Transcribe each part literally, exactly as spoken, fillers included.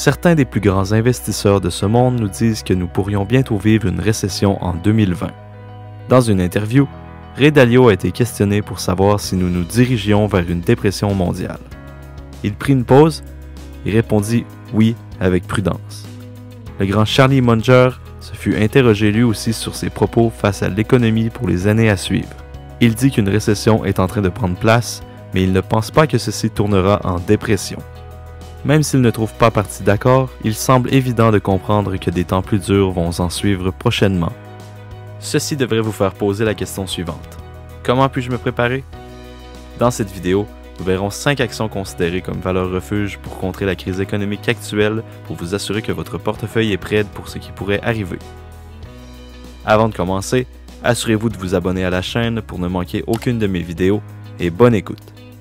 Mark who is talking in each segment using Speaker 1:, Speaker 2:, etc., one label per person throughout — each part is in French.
Speaker 1: Certains des plus grands investisseurs de ce monde nous disent que nous pourrions bientôt vivre une récession en deux mille vingt. Dans une interview, Ray Dalio a été questionné pour savoir si nous nous dirigions vers une dépression mondiale. Il prit une pause et répondit oui avec prudence. Le grand Charlie Munger se fut interrogé lui aussi sur ses propos face à l'économie pour les années à suivre. Il dit qu'une récession est en train de prendre place, mais il ne pense pas que ceci tournera en dépression. Même s'il ne trouve pas partie d'accord, il semble évident de comprendre que des temps plus durs vont en suivre prochainement. Ceci devrait vous faire poser la question suivante. Comment puis-je me préparer? Dans cette vidéo, nous verrons cinq actions considérées comme valeur refuge pour contrer la crise économique actuelle pour vous assurer que votre portefeuille est prêt pour ce qui pourrait arriver. Avant de commencer, assurez-vous de vous abonner à la chaîne pour ne manquer aucune de mes vidéos et bonne écoute.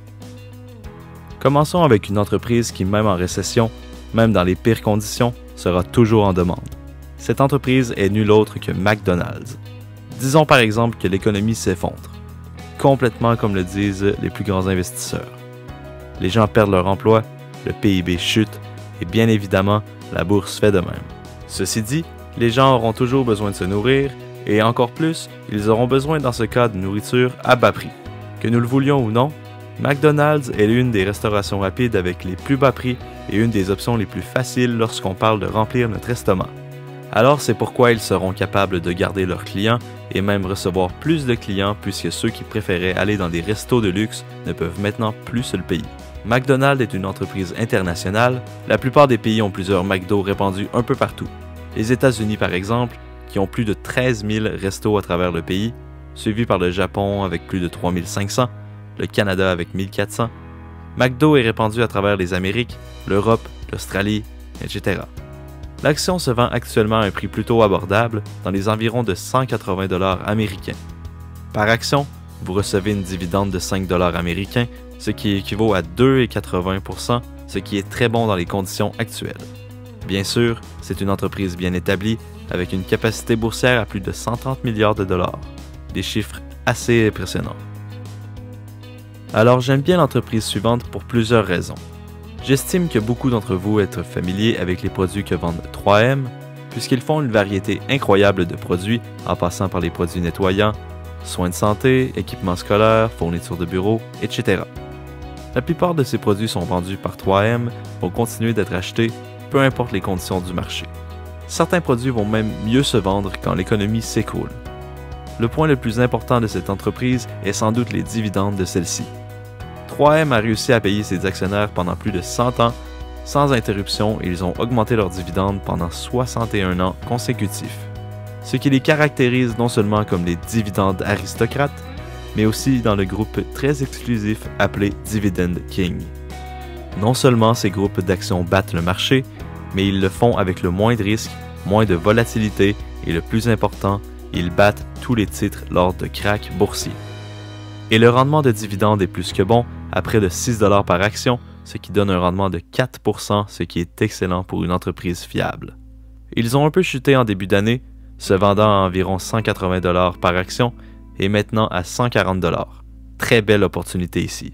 Speaker 1: Commençons avec une entreprise qui, même en récession, même dans les pires conditions, sera toujours en demande. Cette entreprise est nulle autre que McDonald's. Disons par exemple que l'économie s'effondre, complètement comme le disent les plus grands investisseurs. Les gens perdent leur emploi, le P I B chute et bien évidemment, la bourse fait de même. Ceci dit, les gens auront toujours besoin de se nourrir et encore plus, ils auront besoin dans ce cas de nourriture à bas prix. Que nous le voulions ou non, McDonald's est l'une des restaurations rapides avec les plus bas prix et une des options les plus faciles lorsqu'on parle de remplir notre estomac. Alors c'est pourquoi ils seront capables de garder leurs clients et même recevoir plus de clients puisque ceux qui préféraient aller dans des restos de luxe ne peuvent maintenant plus se le payer. McDonald's est une entreprise internationale, la plupart des pays ont plusieurs McDo répandus un peu partout. Les États-Unis par exemple, qui ont plus de treize mille restos à travers le pays, suivi par le Japon avec plus de trois mille cinq cents, le Canada avec mille quatre cents. McDo est répandu à travers les Amériques, l'Europe, l'Australie, et cetera. L'action se vend actuellement à un prix plutôt abordable, dans les environs de cent quatre-vingts dollars américains. Par action, vous recevez une dividende de cinq dollars américains, ce qui équivaut à deux virgule quatre-vingts pour cent, ce qui est très bon dans les conditions actuelles. Bien sûr, c'est une entreprise bien établie, avec une capacité boursière à plus de cent trente milliards de dollars. Des chiffres assez impressionnants. Alors j'aime bien l'entreprise suivante pour plusieurs raisons. J'estime que beaucoup d'entre vous êtes familiers avec les produits que vendent trois M, puisqu'ils font une variété incroyable de produits en passant par les produits nettoyants, soins de santé, équipements scolaires, fournitures de bureau, et cetera. La plupart de ces produits sont vendus par trois M, vont continuer d'être achetés, peu importe les conditions du marché. Certains produits vont même mieux se vendre quand l'économie s'écroule. Le point le plus important de cette entreprise est sans doute les dividendes de celle-ci. trois M a réussi à payer ses actionnaires pendant plus de cent ans, sans interruption, et ils ont augmenté leurs dividendes pendant soixante et un ans consécutifs. Ce qui les caractérise non seulement comme les dividendes aristocrates, mais aussi dans le groupe très exclusif appelé Dividend King. Non seulement ces groupes d'actions battent le marché, mais ils le font avec le moins de risques, moins de volatilité et le plus important, ils battent tous les titres lors de cracks boursiers. Et le rendement de dividende est plus que bon, à près de six dollars par action, ce qui donne un rendement de quatre pour cent, ce qui est excellent pour une entreprise fiable. Ils ont un peu chuté en début d'année, se vendant à environ cent quatre-vingts dollars par action et maintenant à cent quarante dollars. Très belle opportunité ici.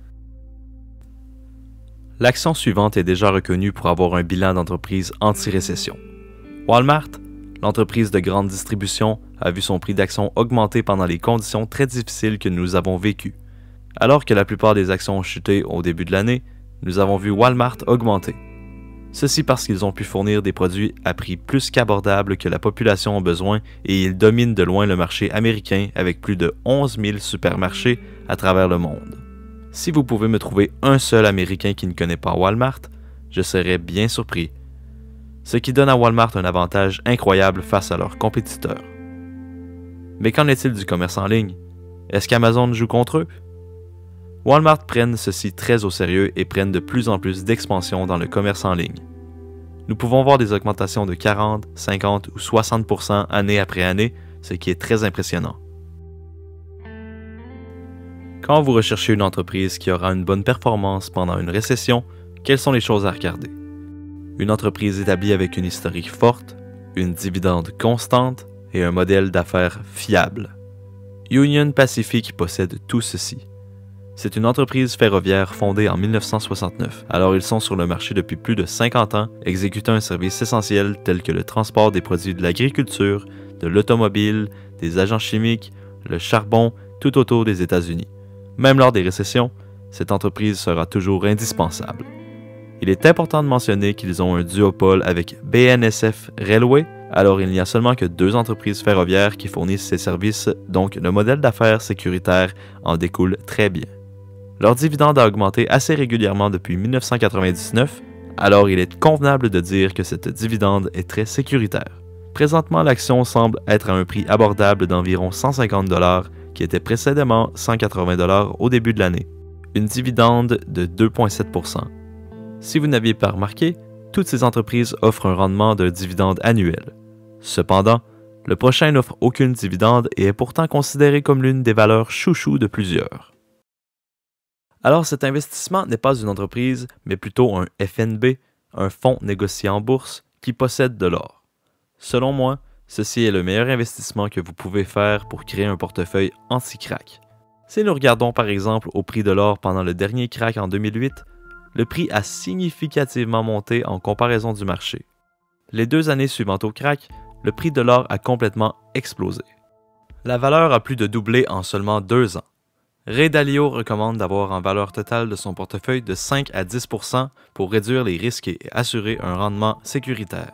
Speaker 1: L'action suivante est déjà reconnue pour avoir un bilan d'entreprise anti-récession. Walmart, l'entreprise de grande distribution, a vu son prix d'action augmenter pendant les conditions très difficiles que nous avons vécues. Alors que la plupart des actions ont chuté au début de l'année, nous avons vu Walmart augmenter. Ceci parce qu'ils ont pu fournir des produits à prix plus qu'abordables que la population a besoin et ils dominent de loin le marché américain avec plus de onze mille supermarchés à travers le monde. Si vous pouvez me trouver un seul Américain qui ne connaît pas Walmart, je serais bien surpris. Ce qui donne à Walmart un avantage incroyable face à leurs compétiteurs. Mais qu'en est-il du commerce en ligne? Est-ce qu'Amazon joue contre eux? Walmart prennent ceci très au sérieux et prennent de plus en plus d'expansion dans le commerce en ligne. Nous pouvons voir des augmentations de quarante, cinquante ou soixante pour cent année après année, ce qui est très impressionnant. Quand vous recherchez une entreprise qui aura une bonne performance pendant une récession, quelles sont les choses à regarder? Une entreprise établie avec une historique forte, une dividende constante et un modèle d'affaires fiable. Union Pacific possède tout ceci. C'est une entreprise ferroviaire fondée en mille neuf cent soixante-neuf. Alors ils sont sur le marché depuis plus de cinquante ans, exécutant un service essentiel tel que le transport des produits de l'agriculture, de l'automobile, des agents chimiques, le charbon, tout autour des États-Unis. Même lors des récessions, cette entreprise sera toujours indispensable. Il est important de mentionner qu'ils ont un duopole avec B N S F Railway, alors il n'y a seulement que deux entreprises ferroviaires qui fournissent ces services, donc le modèle d'affaires sécuritaire en découle très bien. Leur dividende a augmenté assez régulièrement depuis mille neuf cent quatre-vingt-dix-neuf, alors il est convenable de dire que cette dividende est très sécuritaire. Présentement, l'action semble être à un prix abordable d'environ cent cinquante dollars, qui était précédemment cent quatre-vingts dollars au début de l'année. Une dividende de deux virgule sept pour cent. Si vous n'aviez pas remarqué, toutes ces entreprises offrent un rendement de dividende annuel. Cependant, le prochain n'offre aucune dividende et est pourtant considéré comme l'une des valeurs chouchou de plusieurs. Alors cet investissement n'est pas une entreprise, mais plutôt un F N B, un fonds négocié en bourse, qui possède de l'or. Selon moi, ceci est le meilleur investissement que vous pouvez faire pour créer un portefeuille anti-crack. Si nous regardons par exemple au prix de l'or pendant le dernier crack en deux mille huit, le prix a significativement monté en comparaison du marché. Les deux années suivantes au crack, le prix de l'or a complètement explosé. La valeur a plus de doublé en seulement deux ans. Ray Dalio recommande d'avoir en valeur totale de son portefeuille de cinq à dix pour cent pour réduire les risques et assurer un rendement sécuritaire.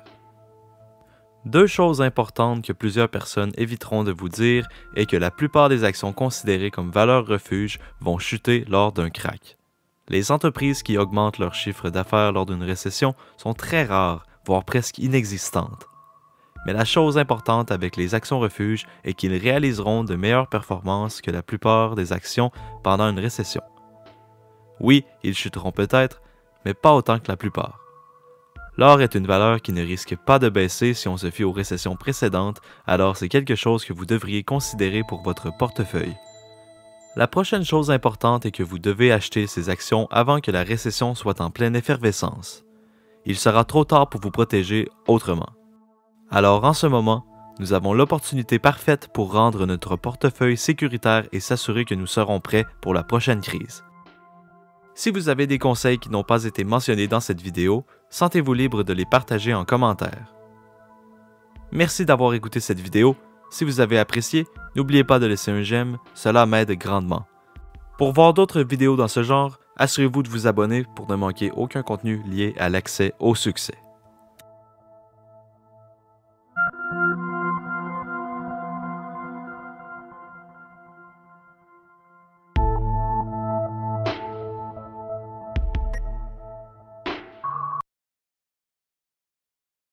Speaker 1: Deux choses importantes que plusieurs personnes éviteront de vous dire est que la plupart des actions considérées comme valeurs refuge vont chuter lors d'un crack. Les entreprises qui augmentent leur chiffre d'affaires lors d'une récession sont très rares, voire presque inexistantes. Mais la chose importante avec les actions refuges est qu'ils réaliseront de meilleures performances que la plupart des actions pendant une récession. Oui, ils chuteront peut-être, mais pas autant que la plupart. L'or est une valeur qui ne risque pas de baisser si on se fie aux récessions précédentes, alors c'est quelque chose que vous devriez considérer pour votre portefeuille. La prochaine chose importante est que vous devez acheter ces actions avant que la récession soit en pleine effervescence. Il sera trop tard pour vous protéger autrement. Alors en ce moment, nous avons l'opportunité parfaite pour rendre notre portefeuille sécuritaire et s'assurer que nous serons prêts pour la prochaine crise. Si vous avez des conseils qui n'ont pas été mentionnés dans cette vidéo, sentez-vous libre de les partager en commentaire. Merci d'avoir écouté cette vidéo. Si vous avez apprécié, n'oubliez pas de laisser un j'aime, cela m'aide grandement. Pour voir d'autres vidéos dans ce genre, assurez-vous de vous abonner pour ne manquer aucun contenu lié à l'accès au succès.